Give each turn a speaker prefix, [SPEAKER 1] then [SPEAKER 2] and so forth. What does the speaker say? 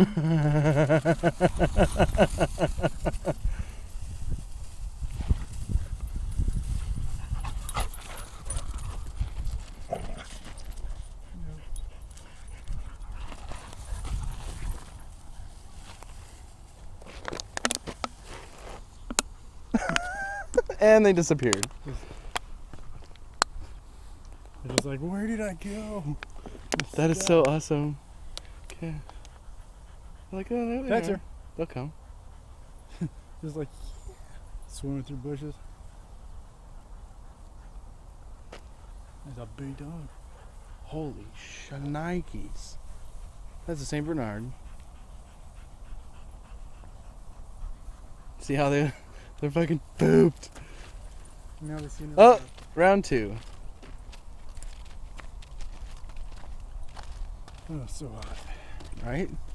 [SPEAKER 1] And they disappeared.
[SPEAKER 2] They're just like, where did I go?
[SPEAKER 1] That is so awesome. Okay. Like, oh, there they
[SPEAKER 2] Dexter.
[SPEAKER 1] are. They'll come.
[SPEAKER 2] Just like swimming through bushes. There's a big dog.
[SPEAKER 1] Holy shnikes. That's a St. Bernard. See how they're fucking pooped.
[SPEAKER 2] Now they see
[SPEAKER 1] Oh, round 2.
[SPEAKER 2] Oh, so hot.
[SPEAKER 1] Right?